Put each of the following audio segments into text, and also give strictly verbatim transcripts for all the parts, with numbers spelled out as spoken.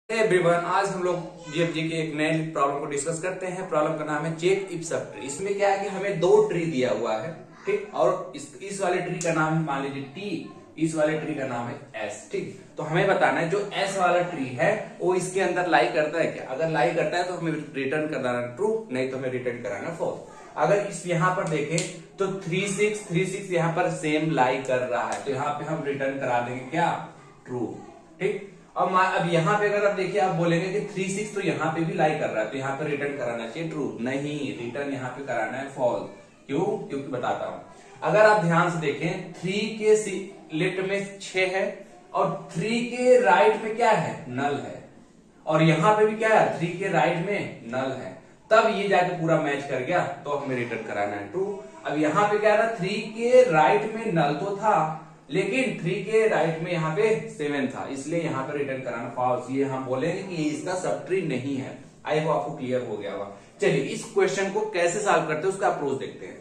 Everyone, आज हम लोग जीएफजी के एक नए प्रॉब्लम को डिस्कस करते हैं। प्रॉब्लम का नाम है चेक इफ सब ट्री। इसमें क्या है कि हमें दो ट्री दिया हुआ है, ठीक, और इस, इस वाले ट्री का नाम है मान लीजिए टी, इस वाले ट्री का नाम है एस, ठीक। तो हमें बताना है जो एस वाला ट्री है वो इसके अंदर लाई करता है क्या। अगर लाई करता है तो हमें रिटर्न कराना ट्रू, नहीं तो हमें रिटर्न कराना फॉल्स। अगर इस यहाँ पर देखें तो थ्री सिक्स थ्री सिक्स यहाँ पर सेम लाई कर रहा है, तो यहाँ पे हम रिटर्न करा देंगे क्या, ट्रू, ठीक। अब अब यहाँ पे अगर आप देखिए, आप बोलेंगे कि थ्री सिक्स तो यहाँ पे भी लाई कर रहा है, तो यहाँ पे रिटर्न कराना चाहिए ट्रू, नहीं, रिटर्न यहाँ पे कराना है फॉल्स। क्यों? क्योंकि बताता हूं। अगर आप ध्यान से देखें, थ्री के लेफ्ट में छह है और थ्री के राइट में क्या है, नल है, और यहाँ पे भी क्या है, थ्री के राइट में नल है, तब ये जाके पूरा मैच कर गया, तो हमें रिटर्न कराना है ट्रू। अब यहाँ पे क्या था, थ्री के राइट में नल तो था, लेकिन थ्री के राइट में यहाँ पे सेवन था, इसलिए यहाँ पे रिटर्न कराना फॉल्स। ये हम बोलेंगे कि ये इसका सब ट्री नहीं है। आई होप आपको क्लियर हो गया होगा। चलिए इस क्वेश्चन को कैसे सॉल्व करते हैं उसका अप्रोच देखते हैं।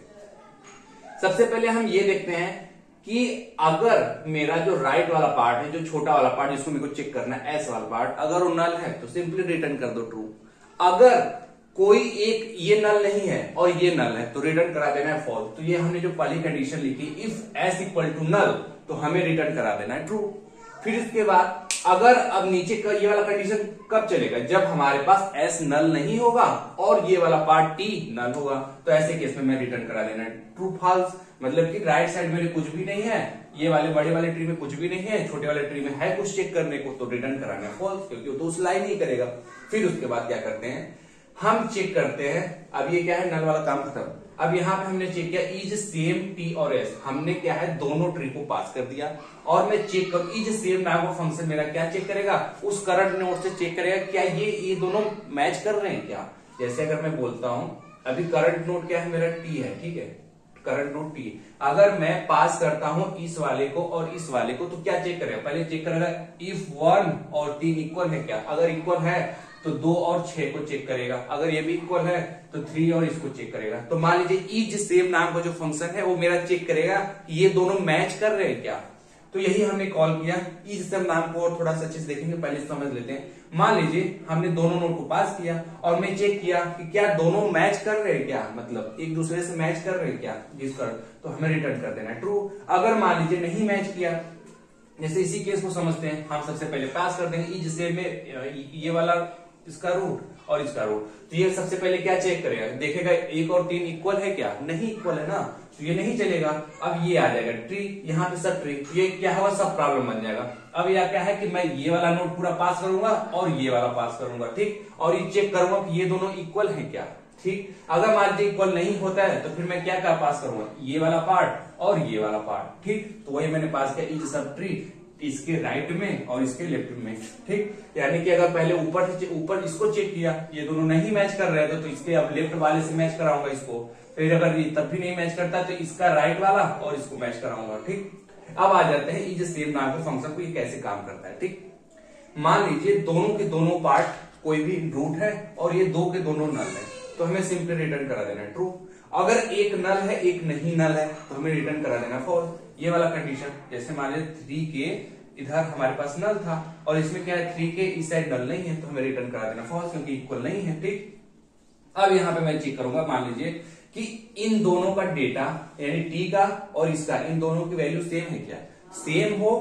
सबसे पहले हम ये देखते हैं कि अगर मेरा जो राइट वाला पार्ट है, जो छोटा वाला पार्ट जिसको मेरे को चेक करना है, एस वाला पार्ट, अगर वो नल है तो सिंपली रिटर्न कर दो ट्रू। अगर कोई एक ये नल नहीं है और ये नल है तो रिटर्न करा देना है फॉल्स। तो ये हमने जो पहली कंडीशन लिखी, if S equal to null, तो हमें रिटर्न करा देना है ट्रू। फिर इसके बाद अगर अब नीचे का ये वाला कंडीशन कब चलेगा, जब हमारे पास एस नल नहीं होगा और ये वाला पार्ट टी नल होगा, तो ऐसे केस में मैं रिटर्न करा देना है ट्रू फॉल्स। मतलब कि राइट साइड में कुछ भी नहीं है, ये वाले बड़े वाले ट्री में कुछ भी नहीं है, छोटे वाले ट्री में है कुछ चेक करने को, तो रिटर्न कराना है फॉल्स, क्योंकि वो तो उस लाइन नहीं करेगा। फिर उसके बाद क्या करते हैं, हम चेक करते हैं। अब ये क्या है, नल वाला काम खत्म। अब यहाँ पे हमने चेक किया इज सेम टी और एस, हमने क्या है दोनों ट्री को पास कर दिया, और मैं चेक करूं इज सेम नाम का फंक्शन मेरा क्या चेक करेगा, उस करंट नोड से चेक करेगा क्या ये ये दोनों मैच कर रहे हैं क्या। जैसे अगर मैं बोलता हूं अभी करंट नोड क्या है, मेरा टी है, ठीक है, करंट नोड टी। अगर मैं पास करता हूं इस वाले को और इस वाले को, तो क्या चेक करेगा, पहले चेक करेगा इफ वन और तीन इक्वल है क्या। अगर इक्वल है तो दो और छह को चेक करेगा, अगर ये भी इक्वल है तो थ्री और इसको चेक करेगा। तो मान लीजिए इज सेम नाम का जो फंक्शन है वो मेरा चेक करेगा कि ये दोनों मैच कर रहे हैं क्या। तो यही हमने कॉल किया इज सेम नाम को, और थोड़ा सा अच्छे से देखेंगे, पहले समझ लेते हैं। मान लीजिए हमने दोनों नोड को पास किया और मैं चेक किया कि क्या दोनों मैच कर रहे हैं क्या, मतलब एक दूसरे से मैच कर रहे हैं क्या, जिसका तो हमें रिटर्न कर देना है ट्रू। अगर मान लीजिए नहीं मैच किया, जैसे इसी केस को समझते हैं, हम सबसे पहले पास कर देंगे इज सेम में ये वाला इसका रूट और इसका रूट। तो ये सबसे पहले क्या चेक करेगा, देखेगा एक और तीन इक्वल है क्या, नहीं इक्वल है ना, तो ये नहीं चलेगा। अब ये आ जाएगा ट्री, यहाँ पे सब ट्री, ये क्या होगा, सब प्रॉब्लम बन जाएगा। अब यह क्या है कि मैं ये वाला नोड पूरा पास करूंगा और ये वाला पास करूंगा, ठीक, और ये चेक करूंगा कि ये दोनों इक्वल है क्या, ठीक। अगर मान लीजिए इक्वल नहीं होता है तो फिर मैं क्या क्या पास करूंगा, ये वाला पार्ट और ये वाला पार्ट, ठीक। तो वही मैंने पास किया इज सब ट्री, इसके राइट में और इसके लेफ्ट में, ठीक। यानी कि अगर पहले ऊपर से ऊपर इसको चेक किया, ये दोनों नहीं मैच कर रहे थे, तो इसके अब लेफ्ट वाले से मैच कराऊंगा इसको। फिर अगर ये तब भी नहीं मैच करता तो इसका राइट वाला और इसको मैच कराऊंगा, ठीक। अब आ जाते हैं इज सेम नाम के फंक्शन को, ये कैसे काम करता है, ठीक। मान लीजिए दोनों के दोनों पार्ट कोई भी रूट है और ये दो के दोनों नल है, तो हमें सिंपली रिटर्न करा देना है ट्रू। अगर एक नल है एक नहीं नल है तो हमें रिटर्न करा देना फॉल्स। ये वाला कंडीशन, जैसे मान लीजिए थ्री के इधर हमारे पास नल था और इसमें क्या है, थ्री के इस साइड नल नहीं है, तो हमें रिटर्न करा देना फॉल्स, क्योंकि इक्वल नहीं है, ठीक। अब यहाँ पे मैं चेक करूंगा, मान लीजिए कि इन दोनों का डेटा यानी टी का और इसका, इन दोनों की वैल्यू सेम है क्या, सेम हो,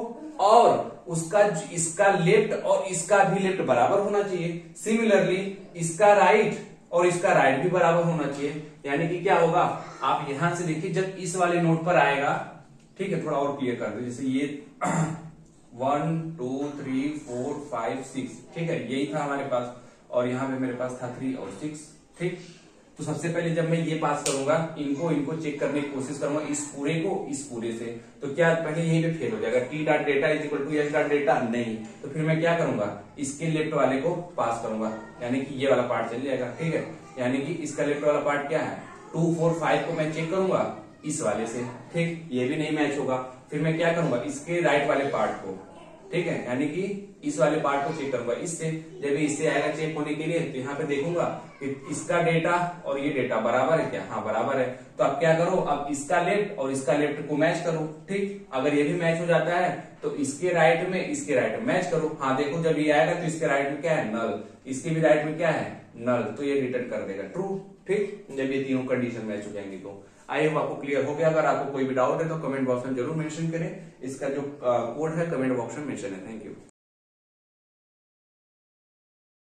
और उसका इसका लेफ्ट और इसका भी लेफ्ट बराबर होना चाहिए। सिमिलरली इसका राइट और इसका राइट भी बराबर होना चाहिए। यानी कि क्या होगा, आप यहां से देखिए जब इस वाले नोट पर आएगा, ठीक है, थोड़ा और क्लियर कर दो, जैसे ये one two three four five six, ठीक है, यही था हमारे पास, और यहाँ पे मेरे पास था थ्री और सिक्स, ठीक। तो सबसे पहले जब मैं ये पास करूंगा, इनको इनको चेक करने की कोशिश करूंगा, इस पूरे को इस पूरे से, तो क्या पहले यहीं पे फेल हो जाएगा, T dot data is equal to H dot data, नहीं, तो फिर मैं क्या करूंगा, इसके लेफ्ट वाले को पास करूंगा, यानी कि ये वाला पार्ट चल जाएगा, ठीक है। यानी कि इसका लेफ्ट वाला पार्ट क्या है, टू फोर फाइव को मैं चेक करूंगा इस वाले से, ठीक, ये भी नहीं मैच होगा। फिर मैं क्या करूंगा, इसके राइट वाले पार्ट को, ठीक है, यानी कि इस वाले पार्ट को चेक करूंगा इससे। जब ये इससे आएगा चेक होने के लिए तो यहाँ पे देखूंगा कि इसका डेटा और ये डेटा बराबर है क्या, हाँ बराबर है। तो अब क्या करो, अब इसका लेफ्ट और इसका लेफ्ट को मैच करो। ठीक, अगर ये भी मैच हो जाता है तो इसके राइट में इसके राइट में मैच करो। हाँ देखो जब ये आएगा तो इसके राइट में क्या है, नल, इसके भी राइट में क्या है, नल, तो ये रिटर्न कर देगा ट्रू। ठीक, जब ये तीनों कंडीशन मैच हो जाएंगी तो आई होप आपको क्लियर हो गया। अगर आपको कोई भी डाउट है तो कमेंट बॉक्स में जरूर मेंशन करें। इसका जो कोड है कमेंट बॉक्स में मेंशन है। Thank you.